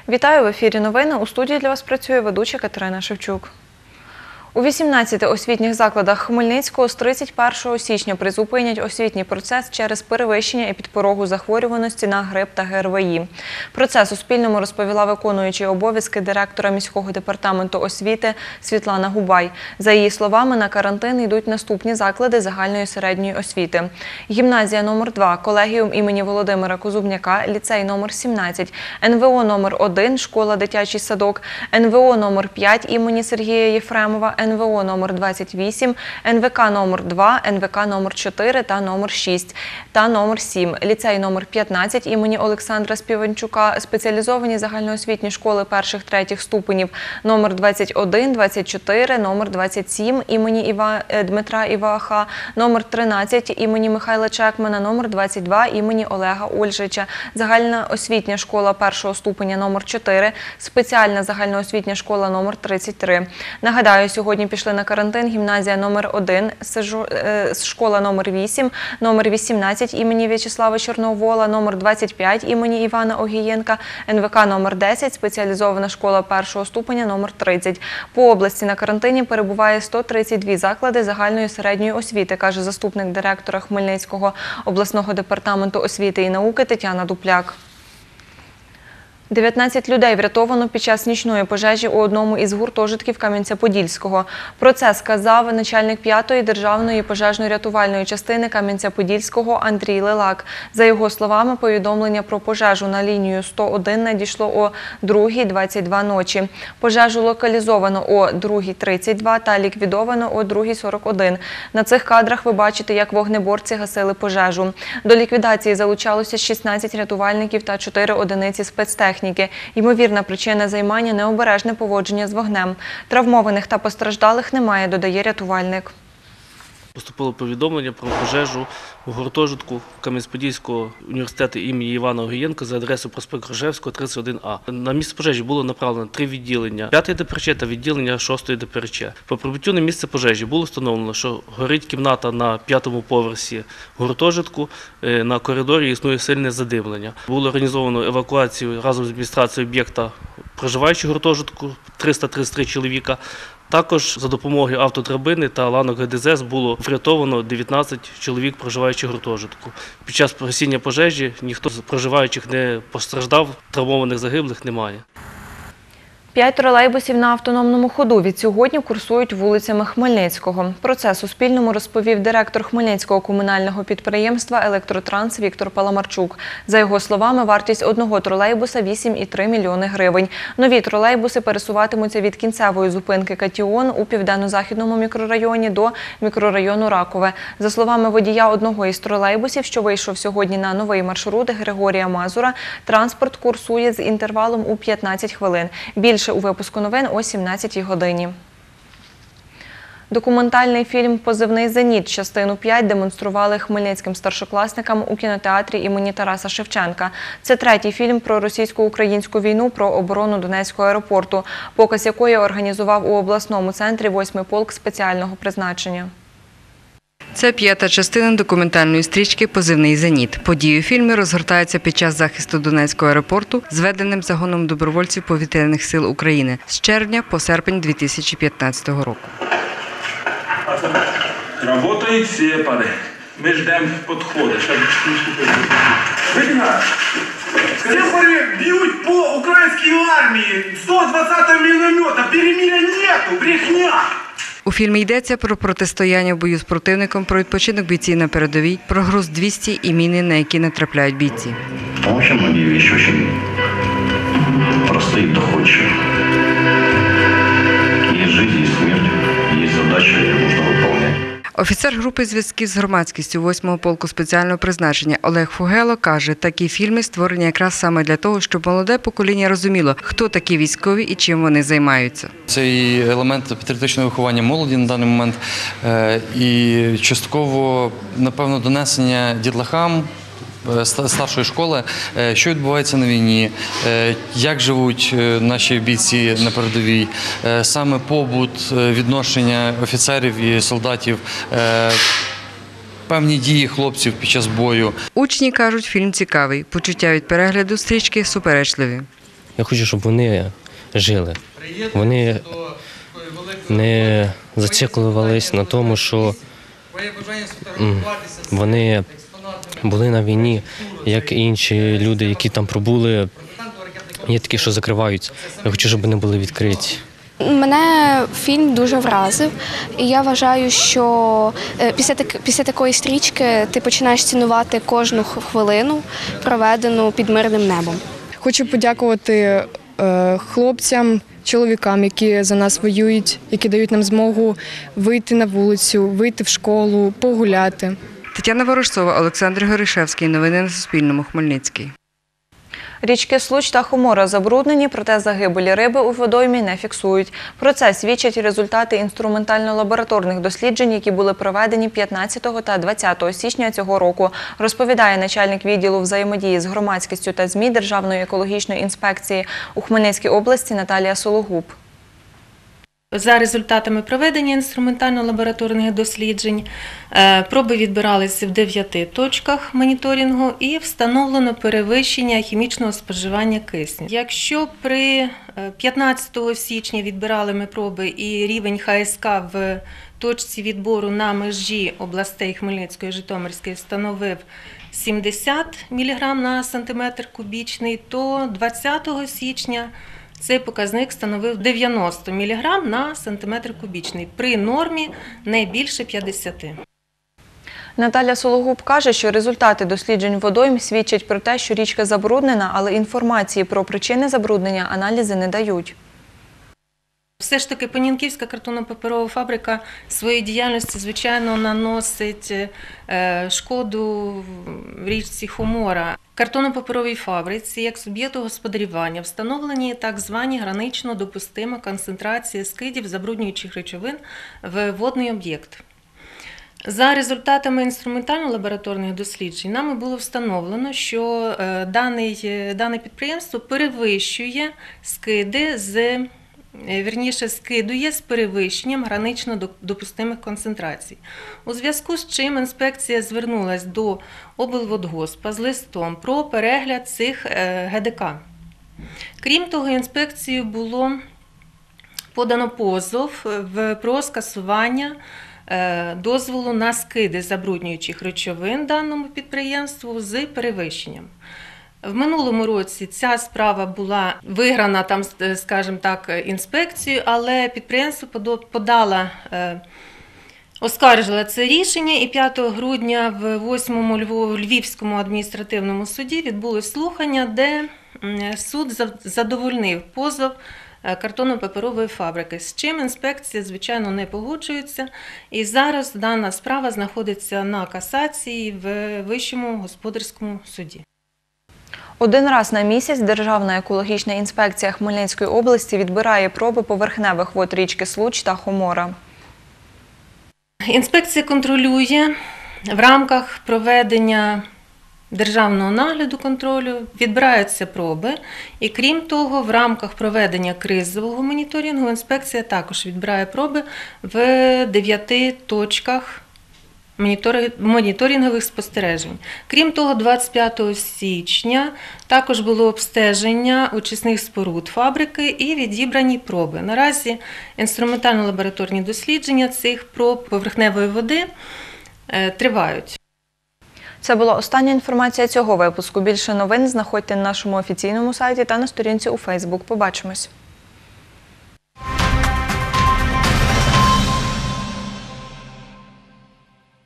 Вітаю, в ефірі новини. У студії для вас працює ведуча Катерина Шевчук. У 18 освітніх закладах Хмельницького з 31 січня призупинять освітній процес через перевищення епідпорогу захворюваності на грип та ГРВІ. Про це Суспільному розповіла виконуючий обов'язки директора міського департаменту освіти Світлана Губай. За її словами, на карантин йдуть наступні заклади загальної середньої освіти. Гімназія номер 2, колегіум імені Володимира Козубняка, ліцей номер 17, НВО номер 1, школа дитячий садок, НВО номер 5 імені Сергія Єфремова, НВО номер 28, НВК номер 2, НВК номер 4 та номер 6 та номер 7, ліцей номер 15 імені Олександра Співанчука, спеціалізовані загальноосвітні школи перших-третіх ступенів номер 21, 24, номер 27 імені Дмитра Іваха, номер 13 імені Михайла Чекмана, номер 22 імені Олега Ольжича, загальноосвітня школа першого ступеня номер 4, спеціальна загальноосвітня школа номер 33. Нагадаю, сьогодні пішли на карантин гімназія номер 1, школа номер 8, номер 18 імені В'ячеслава Чорновола, номер 25 імені Івана Огієнка, НВК номер 10, спеціалізована школа першого ступеня номер 30. По області на карантині перебуває 132 заклади загальної середньої освіти, каже заступник директора Хмельницького обласного департаменту освіти і науки Тетяна Дупляк. 19 людей врятовано під час нічної пожежі у одному із гуртожитків Кам'янця-Подільського. Про це сказав начальник 5-ї державної пожежно-рятувальної частини Кам'янця-Подільського Андрій Лилак. За його словами, повідомлення про пожежу на лінію 101 надійшло о 2:22 ночі. Пожежу локалізовано о 2:32 та ліквідовано о 2:41. На цих кадрах ви бачите, як вогнеборці гасили пожежу. До ліквідації залучалося 16 рятувальників та 4 одиниці спецтехніки. Ймовірна причина займання – необережне поводження з вогнем. Травмованих та постраждалих немає, додає рятувальник. Поступило повідомлення про пожежу у гуртожитку Кам'янець-Подільського університету імені Івана Огієнка за адресою проспект Грушевського, 31А. На місце пожежі було направлено 3 відділення – 5-ї ДПРЧ та відділення 6-ї ДПРЧ. По прибуттю на місце пожежі було встановлено, що горить кімната на 5-му поверсі гуртожитку, на коридорі існує сильне задимлення. Було організовано евакуацію разом з адміністрацією об'єкта проживаючих гуртожитку, 333 чоловіка. Також за допомогою автодрабини та ланок ГДЗ було врятовано 19 чоловік, проживаючих в гуртожитку. Під час гасіння пожежі ніхто з проживаючих не постраждав, травмованих загиблих немає. 5 тролейбусів на автономному ходу від сьогодні курсують вулицями Хмельницького. Про це Суспільному розповів директор Хмельницького комунального підприємства «Електротранс» Віктор Паламарчук. За його словами, вартість одного тролейбуса – 8,3 мільйони гривень. Нові тролейбуси пересуватимуться від кінцевої зупинки «Катіон» у південно-західному мікрорайоні до мікрорайону Ракове. За словами водія одного із тролейбусів, що вийшов сьогодні на новий маршрут Григорія Мазура, транспорт курсує з інтервалом у 15 хвилин. Більше у випуску новин о 17-й годині. Документальний фільм «Позивний Зеніт» частину 5 демонстрували хмельницьким старшокласникам у кінотеатрі імені Тараса Шевченка. Це третій фільм про російсько-українську війну, про оборону Донецького аеропорту, показ якої організував у обласному центрі 8-й полк спеціального призначення. Це 5-та частина документальної стрічки «Позивний Зеніт». Події у фільмі розгортаються під час захисту Донецького аеропорту, зведеним загоном добровольців Повітряних сил України з червня по серпень 2015 року. Работають сепари. Ми ждемо підходу. Сепари б'ють по українській армії. 120-го міномета. Перемир'я нету. Брехня. У фільмі йдеться про протистояння в бою з противником, про відпочинок бійців на передовій, про груз 200 і міни, на які натрапляють бійці. Вообще многие вещи очень простые, доходчивые. Есть жизнь, есть смерть, есть задача, ее нужно выполнять. Офіцер групи зв'язків з громадськістю 8-го полку спеціального призначення Олег Фугело каже, такі фільми створені якраз саме для того, щоб молоде покоління розуміло, хто такі військові і чим вони займаються. Це і елемент патріотичного виховання молоді на даний момент, і частково, напевно, донесення дітлахам старшої школи, що відбувається на війні, як живуть наші бійці на передовій, саме побут, відношення офіцерів і солдатів, певні дії хлопців під час бою. Учні кажуть, фільм цікавий, почуття від перегляду стрічки суперечливі. Я хочу, щоб вони жили. Вони не зациклювались на тому, що вони були на війні, як і інші люди, які там пробули. Є такі, що закриваються. Я хочу, щоб вони були відкриті. Мене фільм дуже вразив, і я вважаю, що після такої стрічки ти починаєш цінувати кожну хвилину, проведену під мирним небом. Хочу подякувати хлопцям, чоловікам, які за нас воюють, які дають нам змогу вийти на вулицю, вийти в школу, погуляти. Тетяна Ворожцова, Олександр Горішевський. Новини на Суспільному. Хмельницький. Річки Случ та Хомора забруднені, проте загибелі риби у водоймі не фіксують. Про це свідчать і результати інструментально-лабораторних досліджень, які були проведені 15 та 20 січня цього року, розповідає начальник відділу взаємодії з громадськістю та ЗМІ Державної екологічної інспекції у Хмельницькій області Наталія Сологуб. За результатами проведення інструментально-лабораторних досліджень проби відбиралися в 9 точках моніторингу і встановлено перевищення хімічного споживання кисню. Якщо при 15 січня відбирали ми проби і рівень ХСК в точці відбору на межі областей Хмельницької і Житомирської становив 70 мг на сантиметр кубічний, то 20 січня цей показник становив 90 мг на сантиметр кубічний, при нормі не більше 50. Наталя Сологуб каже, що результати досліджень водойм свідчать про те, що річка забруднена, але інформації про причини забруднення аналізи не дають. Все ж таки Понінківська картонно-паперова фабрика своєю діяльністю, звичайно, наносить шкоду в річці Хомора. Картонно-паперовій фабриці як суб'єкту господарювання встановлені так звані гранично допустима концентрація скидів забруднюючих речовин в водний об'єкт. За результатами інструментально-лабораторних досліджень нами було встановлено, що дане підприємство перевищує скиди скидує з перевищенням гранично допустимих концентрацій. У зв'язку з чим інспекція звернулася до облводгоспа з листом про перегляд цих ГДК. Крім того, інспекцією було подано позов про скасування дозволу на скиди забруднюючих речовин даному підприємству з перевищенням. В минулому році ця справа була виграна, там, скажімо так, інспекцією, але підприємство оскаржило це рішення, і 5 грудня в 8-му Львівському адміністративному суді відбулось слухання, де суд задовольнив позов картонно-паперової фабрики, з чим інспекція, звичайно, не погоджується. І зараз дана справа знаходиться на касації в Вищому господарському суді. Один раз на місяць Державна екологічна інспекція Хмельницької області відбирає проби поверхневих вод річки Случ та Хомора. Інспекція контролює в рамках проведення державного нагляду контролю, відбираються проби. І крім того, в рамках проведення кризового моніторингу інспекція також відбирає проби в 9 точках моніторингових спостережень. Крім того, 25 січня також було обстеження очисних споруд фабрики і відібрані проби. Наразі інструментально-лабораторні дослідження цих проб поверхневої води тривають. Це була остання інформація цього випуску. Більше новин знаходьте на нашому офіційному сайті та на сторінці у Фейсбук. Побачимось!